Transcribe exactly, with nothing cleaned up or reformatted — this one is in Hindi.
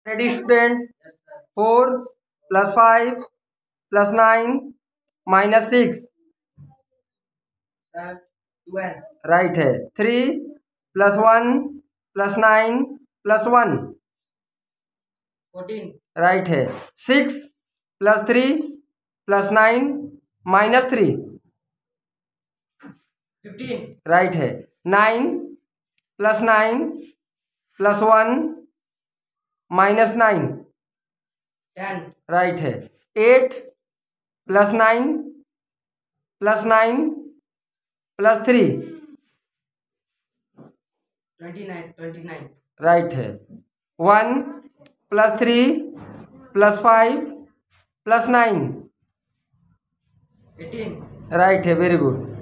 Ready student? Four plus five plus nine minus six, right है। Three plus one plus nine plus one, fourteen, right है। Six plus three plus nine minus three, fifteen, right है। Nine plus nine plus one minus nine, ten, right है। Eight plus nine plus nine plus three, twenty nine, twenty nine, right है। One plus three plus five plus nine, eighteen, right है। Very good.